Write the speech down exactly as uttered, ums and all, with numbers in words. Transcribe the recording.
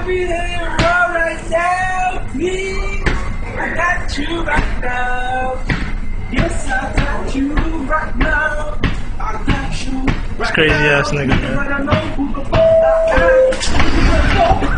be there right now, please. I got you right now. Yes, I got you right now. I got you right now. It's crazy ass nigga, man.